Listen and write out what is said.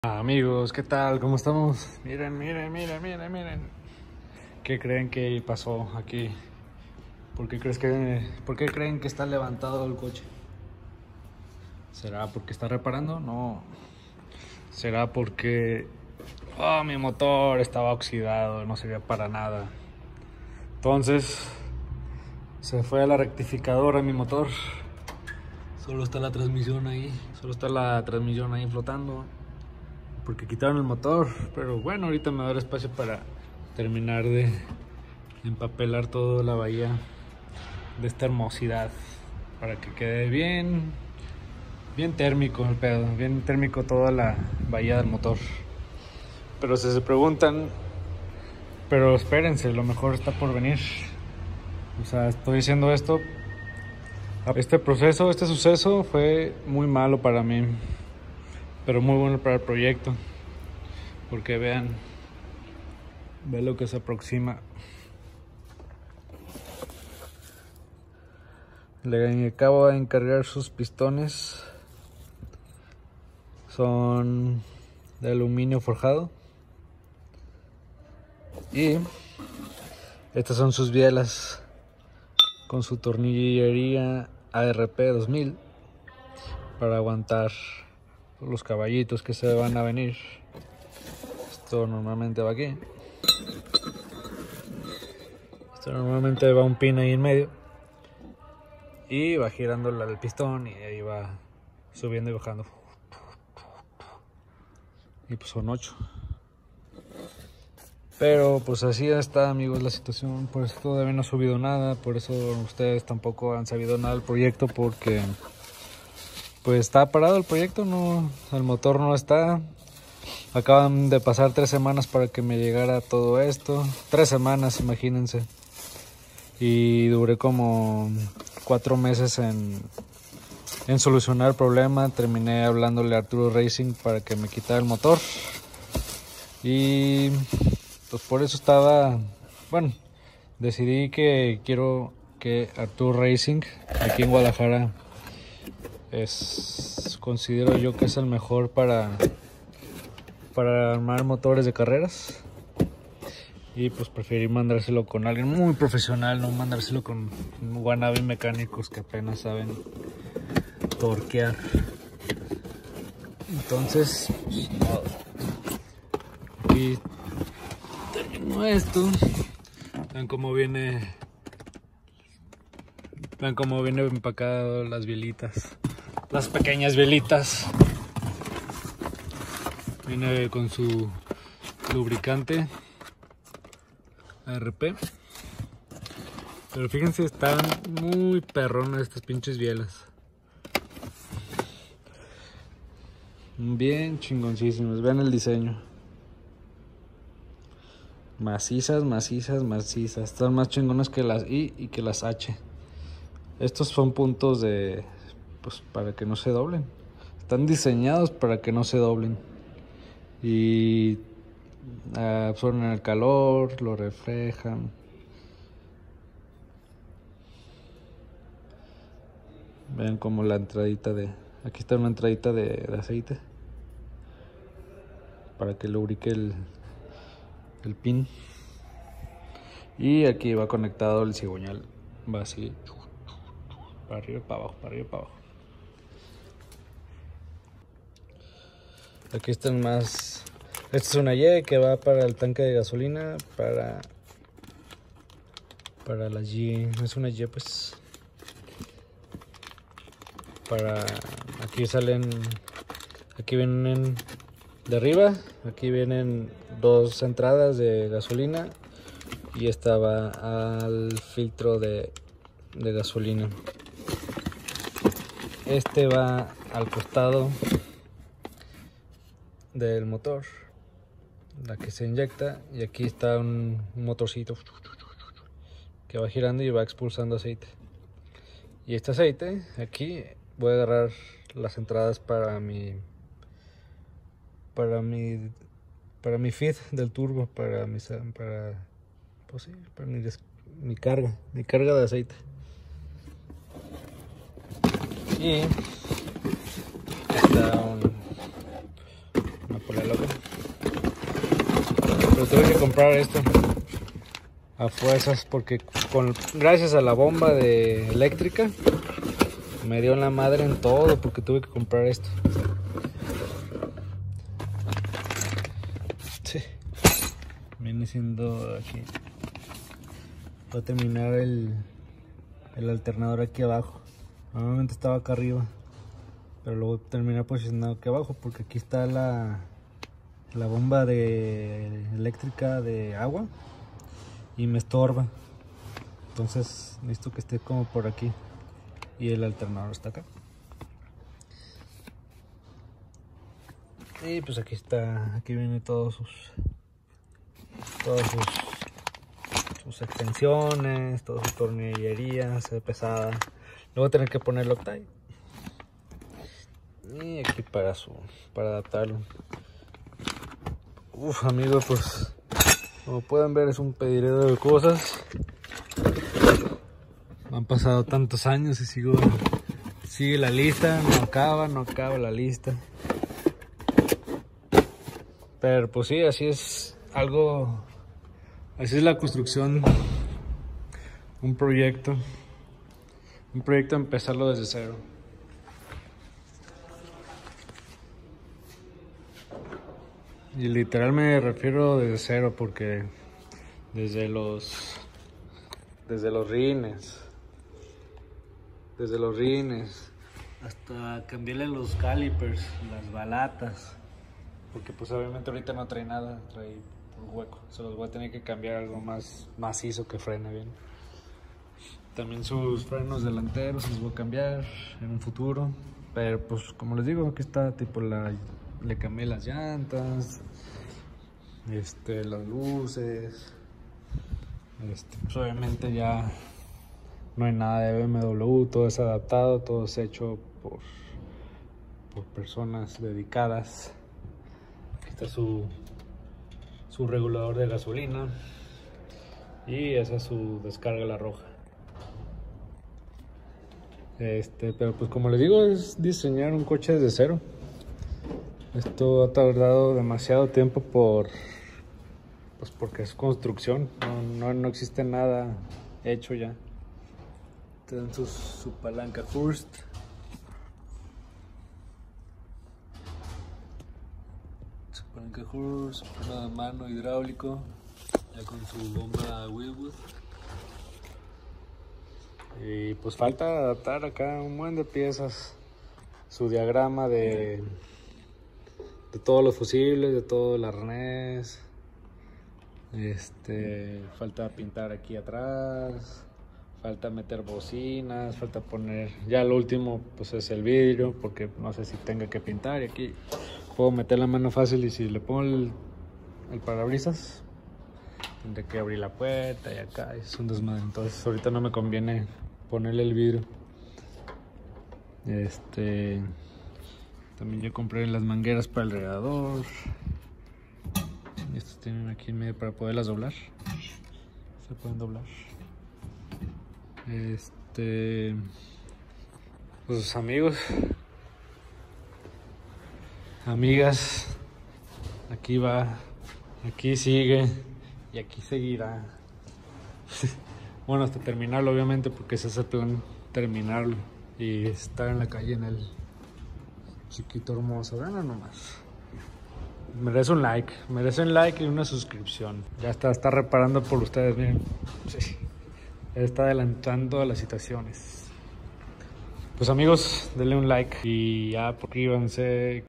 Amigos, ¿qué tal? ¿Cómo estamos? Miren, miren, miren, miren, miren. ¿Qué creen que pasó aquí? ¿Por qué creen que está levantado el coche? ¿Será porque está reparando? No. ¿Será porque mi motor estaba oxidado, no servía para nada? Entonces, se fue a la rectificadora mi motor. Solo está la transmisión ahí. Flotando. Porque quitaron el motor, pero bueno, ahorita me va a dar espacio para terminar de empapelar toda la bahía de esta hermosidad, para que quede bien térmico el pedo, bien térmico toda la bahía del motor. Pero si se preguntan, pero espérense, lo mejor está por venir. O sea, estoy diciendo esto, este suceso fue muy malo para mí, pero muy bueno para el proyecto, porque vean lo que se aproxima. Le acabo de encargar sus pistones, son de aluminio forjado, y estas son sus bielas con su tornillería ARP 2000 para aguantar los caballitos que se van a venir. Esto normalmente va aquí. Esto normalmente va un pin ahí en medio y va girando el pistón y ahí va subiendo y bajando. Y pues son 8. Pero pues así está, amigos, la situación. Por eso todavía no ha subido nada, por eso ustedes tampoco han sabido nada del proyecto, porque pues está parado el proyecto, no, el motor no está. Acaban de pasar 3 semanas para que me llegara todo esto. 3 semanas, imagínense. Y duré como 4 meses en solucionar el problema. Terminé hablándole a Arturo Racing para que me quitara el motor. Y pues por eso decidí que quiero que Arturo Racing aquí en Guadalajara considero yo que es el mejor para armar motores de carreras, y pues preferí mandárselo con alguien muy profesional, no mandárselo con wannabe mecánicos que apenas saben torquear. Entonces y terminó esto. Vean cómo viene empacado las bielitas, las pequeñas bielitas. Viene con su lubricante ARP. Pero fíjense, están muy perronas estas pinches bielas. Bien chingoncísimas. Vean el diseño. Macizas, macizas, macizas. Están más chingonas que las I y que las H. Estos son puntos pues para que no se doblen. Están diseñados para que no se doblen. Y absorben el calor, lo reflejan. Vean como la entradita aquí está una entradita de aceite para que lubrique el pin. Y aquí va conectado el cigüeñal, va así para arriba y para abajo, para arriba y para abajo. Aquí están más. Esta es una Y que va para el tanque de gasolina, para la Y, es una Y pues. Aquí vienen de arriba, aquí vienen 2 entradas de gasolina y esta va al filtro de gasolina. Este va al costado del motor, la que se inyecta, y aquí está un motorcito que va girando y va expulsando aceite. Y este aceite aquí voy a agarrar las entradas para mi feed del turbo, para mi carga de aceite. Y está una por la loca. Pero tuve que comprar esto a fuerzas porque gracias a la bomba eléctrica me dio la madre en todo porque tuve que comprar esto. Sí. Viene siendo aquí. Voy a terminar el alternador aquí abajo. Normalmente estaba acá arriba, pero lo voy a terminar posicionado aquí abajo porque aquí está la bomba eléctrica de agua y me estorba. Entonces necesito que esté como por aquí y el alternador está acá. Y pues aquí está, aquí viene todas sus extensiones, toda su tornillería, se ve pesada. Luego voy a tener que poner Loctite. Y aquí para adaptarlo. Uf, amigos, pues como pueden ver es un pedido de cosas. Han pasado tantos años y sigue la lista, no acaba la lista. Pero pues sí, así es la construcción, un proyecto empezarlo desde cero. Y literal me refiero desde cero porque desde los rines hasta cambiarle los calipers, las balatas, porque pues obviamente ahorita no trae nada, trae un hueco, se los voy a tener que cambiar algo más macizo que frene bien. También sus frenos delanteros los voy a cambiar en un futuro, pero pues como les digo, aquí está tipo le cambié las llantas, las luces, pues obviamente ya no hay nada de BMW, todo es adaptado, todo es hecho por personas dedicadas. Aquí está su regulador de gasolina y esa es su descarga la roja. Pero pues como les digo, es diseñar un coche desde cero. Esto ha tardado demasiado tiempo porque es construcción, no existe nada hecho ya. Tienen su palanca Hurst. Su palanca Hurst, su freno de mano hidráulico, ya con su bomba Wilwood. Y pues falta adaptar acá un buen de piezas, su diagrama de todos los fusibles, de todo el arnés. Falta pintar aquí atrás, falta meter bocinas, falta poner, ya lo último pues es el vidrio, porque no sé si tenga que pintar, y aquí puedo meter la mano fácil, y si le pongo el parabrisas tendré que abrir la puerta y acá es un desmadre. Entonces ahorita no me conviene ponerle el vidrio. También yo compré las mangueras para el radiador. Y estos tienen aquí en medio para poderlas doblar. Se pueden doblar. Pues amigos, amigas, aquí va, aquí sigue y aquí seguirá. Bueno, hasta terminarlo obviamente, porque ese es el plan, terminarlo y estar en la calle en el chiquito hermoso. Vean nomás. Merece un like y una suscripción. Ya está reparando por ustedes, miren. Sí. Está adelantando a las situaciones. Pues amigos, denle un like y ya suscríbanse.